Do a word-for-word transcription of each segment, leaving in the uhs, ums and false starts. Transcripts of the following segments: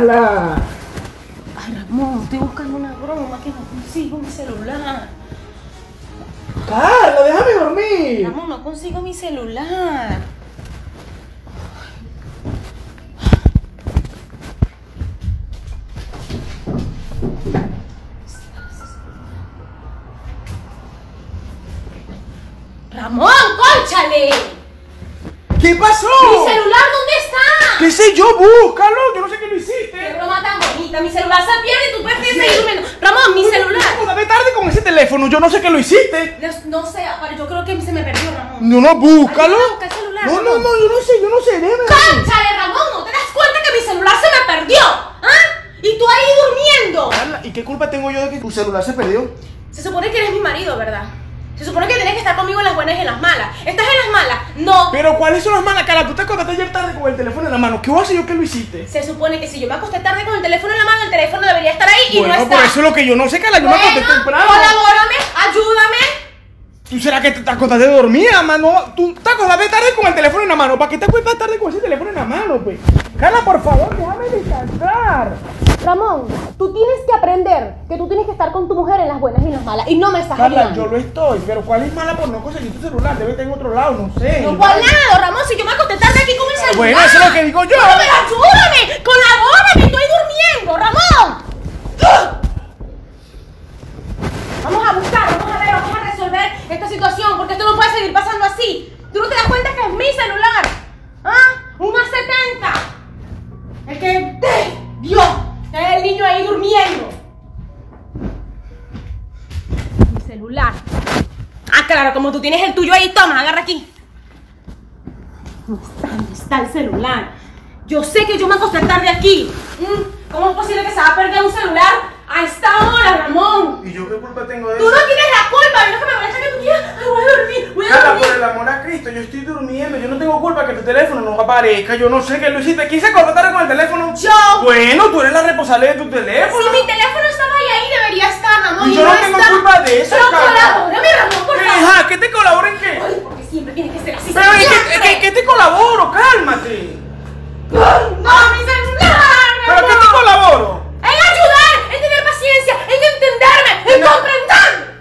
Carla. Ay, Ramón, estoy buscando una broma que no consigo mi celular. Carla, déjame dormir. Ramón, no consigo mi celular. Ramón, cónchale. ¿Qué pasó? ¿Mi celular dónde está? ¿Qué sé yo? Búscalo. Yo no sé qué lo hiciste. Qué broma tan bonita. Mi celular se pierde y tú prefieres seguir durmiendo. Ramón, mi celular. Dame tarde con ese teléfono. Yo no sé qué lo hiciste. No sé, pero yo creo que se me perdió, Ramón. No, no, búscalo. Ayúdame a buscar el celular, No, no, Ramón. no, yo no sé, yo no sé. Déjame. ¡Cónchale, Ramón! ¿No te das cuenta que mi celular se me perdió? ¿Ah? Y tú ahí durmiendo. Carla, ¿y qué culpa tengo yo de que tu celular se perdió? Se supone que eres mi marido, ¿verdad? Se supone que tienes que estar conmigo en las buenas y en las malas. ¿Estás en las malas? No. Pero ¿cuáles son las malas, Carla? Tú te acostaste ayer tarde con el teléfono en la mano. ¿Qué voy a hacer yo que lo hiciste? Se supone que si yo me acosté tarde con el teléfono en la mano, el teléfono debería estar ahí y Bueno, no está. por eso es lo que yo no sé, Carla. Yo bueno, me acosté temprano. colabórame, ayúdame. ¿Tú será que te acostaste dormida, mano? Tú te acostaste tarde con el teléfono en la mano. ¿Para qué te acuestas tarde con ese teléfono en la mano, pues? Carla, por favor, déjame descansar. Ramón, tú tienes que aprender que tú tienes que estar con tu mujer en las buenas y en las malas. Y no me estás Carla, ayudando. yo lo estoy, pero ¿cuál es mala por no conseguir tu celular? Debe estar en otro lado, no sé. No, ¿cuál lado, Ramón? Si yo me acosté tarde aquí con el celular. Bueno, eso es lo que digo yo. No, pero ayúdame, colabórame, estoy durmiendo, Ramón. Vamos a buscar, vamos a ver, vamos a resolver esta situación, porque esto no puede seguir pasando así. ¿Tú no te das cuenta que es mi celular? ¿Ah? Un A setenta. El que te dio. Es el niño ahí durmiendo. Mi celular. Ah, claro, como tú tienes el tuyo ahí, toma, agarra aquí. ¿Dónde está? ¿Dónde está el celular? Yo sé que yo me acosté tarde aquí. ¿Mm? ¿Cómo es posible que se va a perder un celular a esta hora, Ramón? ¿Y yo qué culpa tengo de Tú eso? no tienes la culpa, a mí no que me molesta que tú quieras. Ay, voy a dormir, voy a Carla, dormir. por el amor a Cristo, yo estoy durmiendo. Yo no tengo culpa que tu teléfono no aparezca. Yo no sé qué lo hiciste. ¿Quién se acostó tarde con el teléfono? Yo. Bueno, tú eres la responsable de tu teléfono. Si mi teléfono estaba ahí, ahí debería estar, Ramón. Y yo no no tengo está. culpa de eso, Pero Carla. colabórame, Ramón, por favor. Hija, ¿qué te colaboro en qué? Ay, porque siempre tiene que ser así. Pero ¿en qué, siempre. en qué te colaboro? Cálmate. ¡No, mi celular! ¿Pero qué te colaboro? En ayudar, en tener paciencia, en entenderme, en No. comprender.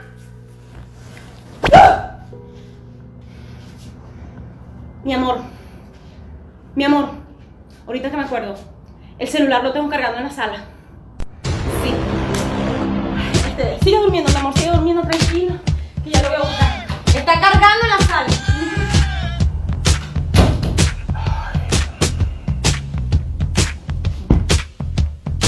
Mi amor, mi amor, ahorita que me acuerdo, el celular lo tengo cargando en la sala. Sí. Ay, sigue durmiendo, mi amor, sigue durmiendo.